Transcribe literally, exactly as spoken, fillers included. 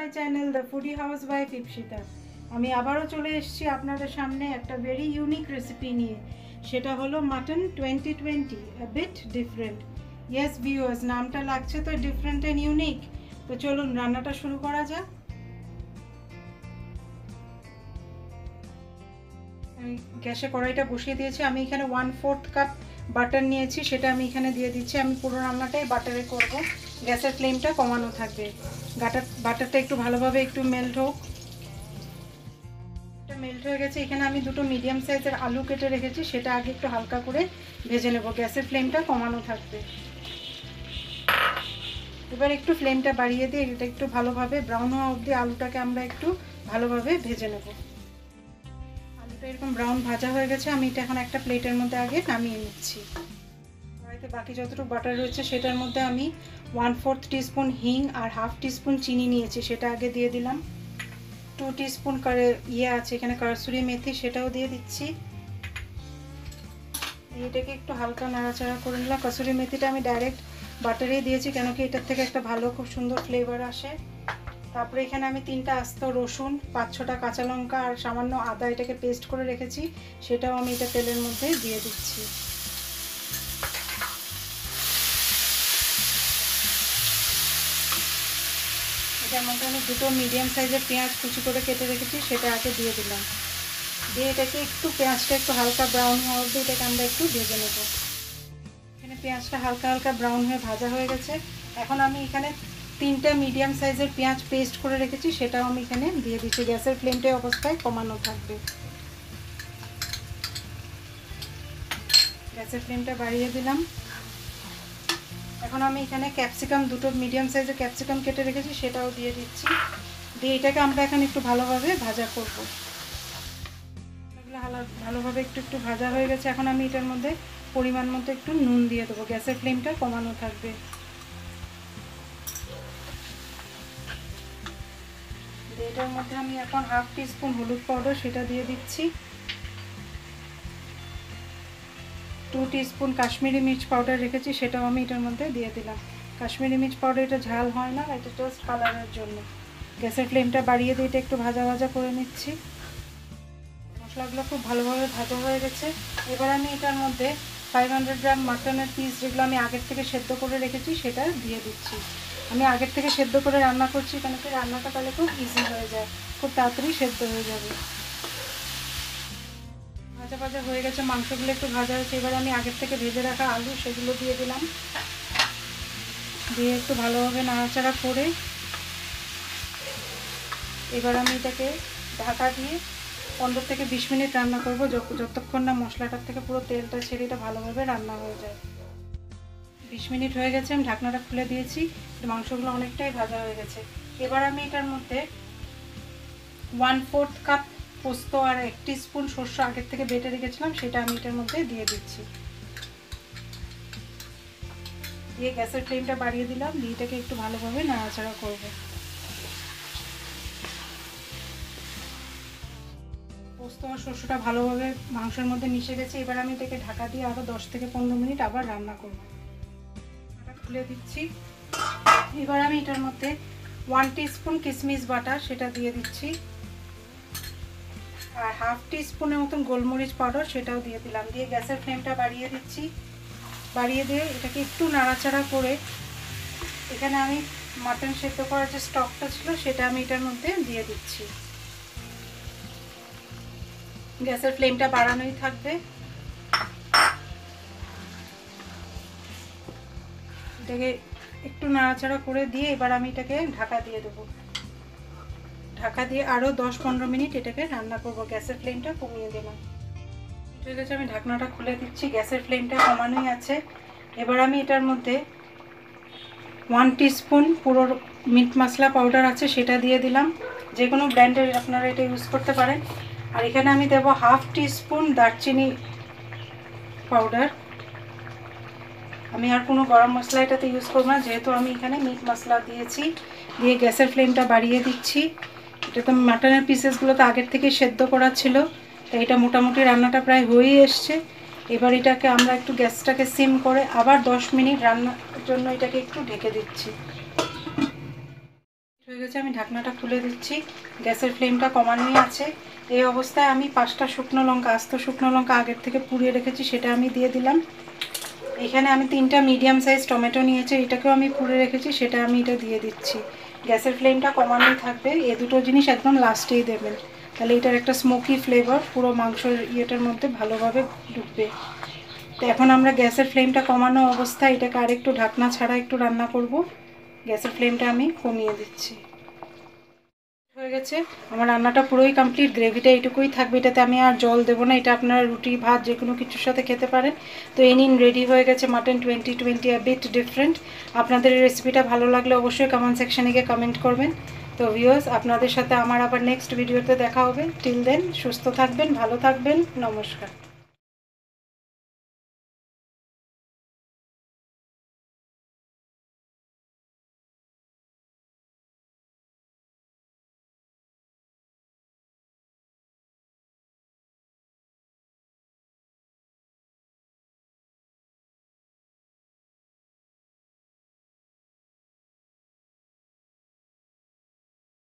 Channel the foodie housewife Ipsita. আমি আবারও চলে এসেছি আপনাদের সামনে একটা ভেরি ইউনিক রেসিপি নিয়ে। সেটা হলো mutton twenty twenty, a bit different. Yes viewers, নামটা লাগছে তো ডিফারেন্ট অ্যান্ড ইউনিক। তো চলুন রান্নাটা শুরু করা যাক। আমি গ্যাসে কড়াইটা বসিয়ে দিয়েছি। আমি এখানে ওয়ান ফোর্থ কাপ বাটার নিয়েছি, সেটা আমি এখানে দিয়ে দিচ্ছি। আমি পুরো রান্নাটাই বাটারে করব। গ্যাসের ফ্লেমটা কমানো থাকবে। বাটার বাটারটা একটু ভালোভাবে একটু মেল্ট হোক। এটা মেল্ট হয়ে গেছে। এখানে আমি দুটো মিডিয়াম সাইজের আলু কেটে রেখেছি, সেটা আগে একটু হালকা করে ভেজে নেব। গ্যাসের ফ্লেমটা কমানো থাকবে। এবার একটু ফ্লেমটা বাড়িয়ে দিয়ে এটা একটু ভালোভাবে ব্রাউন হওয়া অবধি আলুটাকে আমরা একটু ভালোভাবে ভেজে নেব। আলুটা এরকম ব্রাউন ভাজা হয়ে গেছে। আমি এটা এখন একটা প্লেটের মধ্যে আগে নামিয়ে নিচ্ছি। কড়াইতে বাকি যতটুকু বাটার রয়েছে সেটার মধ্যে আমি ওয়ান ফোর্থ টিস্পুন হিং আর হাফ টিস্পুন চিনি নিয়েছি, সেটা আগে দিয়ে দিলাম। টু টিস্পুন করে ইয়ে আছে এখানে কাসুরি মেথি, সেটাও দিয়ে দিচ্ছি। এটাকে একটু হালকা নাড়াচাড়া করে নিলাম। কাসুরি মেথিটা আমি ডাইরেক্ট বাটারেই দিয়েছি, কেন কি এটার থেকে একটা ভালো খুব সুন্দর ফ্লেভার আসে। তারপরে এখানে আমি তিনটা আস্ত রসুন, পাঁচ ছটা কাঁচা লঙ্কা আর সামান্য আদা এটাকে পেস্ট করে রেখেছি, সেটাও আমি এটা তেলের মধ্যে দিয়ে দিচ্ছি। এটার মধ্যে আমি দুটো মিডিয়াম সাইজের পেঁয়াজ কুচি করে কেটে রেখেছি, সেটা আগে দিয়ে দিলাম। দিয়ে এটাকে একটু পেঁয়াজটা একটু হালকা ব্রাউন হওয়া অবধি এটাকে আমরা একটু ভেজে নেব। এখানে পেঁয়াজটা হালকা হালকা ব্রাউন হয়ে ভাজা হয়ে গেছে। এখন আমি এখানে তিনটা মিডিয়াম সাইজের পেঁয়াজ পেস্ট করে রেখেছি, সেটাও আমি এখানে দিয়ে দিচ্ছি। গ্যাসের ফ্লেমটা অবস্থায় কমানো থাকবে। গ্যাসের ফ্লেমটা বাড়িয়ে দিলাম। এখন আমি এখানে ক্যাপসিকাম, দুটো মিডিয়াম সাইজের ক্যাপসিকাম কেটে রেখেছি, সেটাও দিয়ে দিচ্ছি। দিয়ে এটাকে আমরা এখন একটু ভালোভাবে ভাজা করব। ভালোভাবে একটু একটু ভাজা হয়ে গেছে। এখন আমি এটার মধ্যে পরিমাণ মতো একটু নুন দিয়ে দেবো। গ্যাসের ফ্লেমটা কমানো থাকবে। এটার মধ্যে আমি এখন হাফ টিস্পুন হলুদ পাউডার, সেটা দিয়ে দিচ্ছি। টু টিস্পুন কাশ্মীরি মির্চ পাউডার রেখেছি, সেটাও আমি এটার মধ্যে দিয়ে দিলাম। কাশ্মীরি মির্চ পাউডার এটা ঝাল হয় না, এটা জাস্ট কালারের জন্য। গ্যাসের ফ্লেমটা বাড়িয়ে দিয়ে এটা একটু ভাজা ভাজা করে নিচ্ছি। মশলাগুলো খুব ভালোভাবে ভাজা হয়ে গেছে। এবার আমি এটার মধ্যে ফাইভ হান্ড্রেড গ্রাম মাটনের পিস, যেগুলো আমি আগের থেকে সেদ্ধ করে রেখেছি, সেটা দিয়ে দিচ্ছি। আমি আগের থেকে সেদ্ধ করে রান্না করছি, কেন কি রান্নাটা তাহলে খুব ইজি হয়ে যায়, খুব তাড়াতাড়ি সেদ্ধ হয়ে যাবে। ভাজা ভাজা হয়ে গেছে, মাংসগুলো একটু ভাজা হয়েছে। এবার আমি আগের থেকে ভেজে রাখা আলু সেগুলো দিয়ে দিলাম। দিয়ে একটু ভালোভাবে নাড়াচাড়া করে এবার আমি এটাকে ঢাকা দিয়ে পনেরো থেকে বিশ মিনিট রান্না করব, যতক্ষণ না মশলাটার থেকে পুরো তেলটা ছেড়ে এটা ভালোভাবে রান্না হয়ে যায়। বিশ মিনিট হয়ে গেছে, আমি ঢাকনাটা খুলে দিয়েছি। মাংসগুলো অনেকটাই ভাজা হয়ে গেছে। এবার আমি এটার মধ্যে ওয়ান ফোর্থ কাপ পোস্ত আর এক টিস্পুন সর্ষে আগের থেকে বেটে রেখেছিলাম, সেটা আমি এটার মধ্যে দিয়ে দিচ্ছি। দিয়ে গ্যাসের ফ্লেমটা বাড়িয়ে দিলাম। দিয়ে এটাকে একটু ভালোভাবে নাড়াচাড়া করব। পোস্ত আর শস্যটা ভালোভাবে মাংসের মধ্যে মিশে গেছে। এবার আমি এটাকে ঢাকা দিয়ে আরও দশ থেকে পনেরো মিনিট আবার রান্না করব। খুলে দিচ্ছি। এবার আমি এটার মধ্যে ওয়ান টিস্পুন কিশমিশ বাটা, সেটা দিয়ে দিচ্ছি। আর হাফ টিস্পুনের মতন গোলমরিচ পাউডার, সেটাও দিয়ে দিলাম। দিয়ে গ্যাসের ফ্লেমটা বাড়িয়ে দিচ্ছি। বাড়িয়ে দিয়ে এটাকে একটু নাড়াচাড়া করে এখানে আমি মাটন সেদ্ধ করার যে স্টকটা ছিল, সেটা আমি এটার মধ্যে দিয়ে দিচ্ছি। গ্যাসের ফ্লেমটা বাড়ানোই থাকবে। এটাকে একটু নাড়াচাড়া করে দিয়ে এবার আমি এটাকে ঢাকা দিয়ে দেবো। ঢাকা দিয়ে আরও দশ পনেরো মিনিট এটাকে রান্না করব। গ্যাসের ফ্লেমটা কমিয়ে দিলাম। ঠিক আছে, আমি ঢাকনাটা খুলে দিচ্ছি। গ্যাসের ফ্লেমটা কমানোই আছে। এবার আমি এটার মধ্যে ওয়ান টিস্পুন পুরো মিট মশলা পাউডার আছে, সেটা দিয়ে দিলাম। যে কোনো ব্র্যান্ডের আপনারা এটা ইউজ করতে পারেন। আর এখানে আমি দেব হাফ টিস্পুন দারচিনি পাউডার। আমি আর কোনো গরম মশলা এটাতে ইউজ করব না, যেহেতু আমি এখানে মিট মশলা দিয়েছি। দিয়ে গ্যাসের ফ্লেমটা বাড়িয়ে দিচ্ছি। এটা তো মাটনের পিসেসগুলো তো আগের থেকে সেদ্ধ করা ছিল, তাই এটা মোটামুটি রান্নাটা প্রায় হয়েই এসছে। এবার এটাকে আমরা একটু গ্যাসটাকে সিম করে আবার দশ মিনিট রান্নার জন্য এটাকে একটু ঢেকে দিচ্ছি। হয়ে গেছে, আমি ঢাকনাটা খুলে দিচ্ছি। গ্যাসের ফ্লেমটা কমানোই আছে। এই অবস্থায় আমি পাঁচটা শুকনো লঙ্কা, আস্ত শুকনো লঙ্কা আগের থেকে পুড়িয়ে রেখেছি, সেটা আমি দিয়ে দিলাম। এখানে আমি তিনটা মিডিয়াম সাইজ টমেটো নিয়েছি, এটাকেও আমি পুড়ে রেখেছি, সেটা আমি এটা দিয়ে দিচ্ছি। গ্যাসের ফ্লেমটা কমানোই থাকবে। এ দুটো জিনিস একদম লাস্টেই দেবেন, তাহলে এটার একটা স্মোকি ফ্লেভার পুরো মাংসের ইয়েটার মধ্যে ভালোভাবে ঢুকবে। তো এখন আমরা গ্যাসের ফ্লেমটা কমানো অবস্থায় এটাকে আরেকটু ঢাকনা ছাড়া একটু রান্না করব। গ্যাসের ফ্লেমটা আমি কমিয়ে দিচ্ছি। হয়ে গেছে আমার রান্নাটা পুরোই কমপ্লিট। গ্রেভিটা এইটুকুই থাকবে, এটাতে আমি আর জল দেবো না। এটা আপনারা রুটি ভাত যে কোনো কিছুর সাথে খেতে পারেন। তো এই নিন, রেডি হয়ে গেছে mutton twenty twenty, a bit different. আপনাদের এই রেসিপিটা ভালো লাগলে অবশ্যই কমেন্ট সেকশনে গিয়ে কমেন্ট করবেন। তো ভিউয়ার্স, আপনাদের সাথে আমার আবার নেক্সট ভিডিওতে দেখা হবে। টিল দেন সুস্থ থাকবেন, ভালো থাকবেন, নমস্কার।